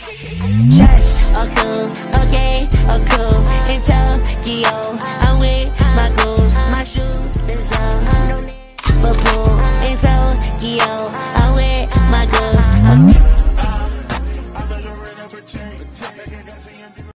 Shots are cool, okay, are cool. In Tokyo, I'm with my goals. My shooters are no Liverpool. In Tokyo, I'm with my goals.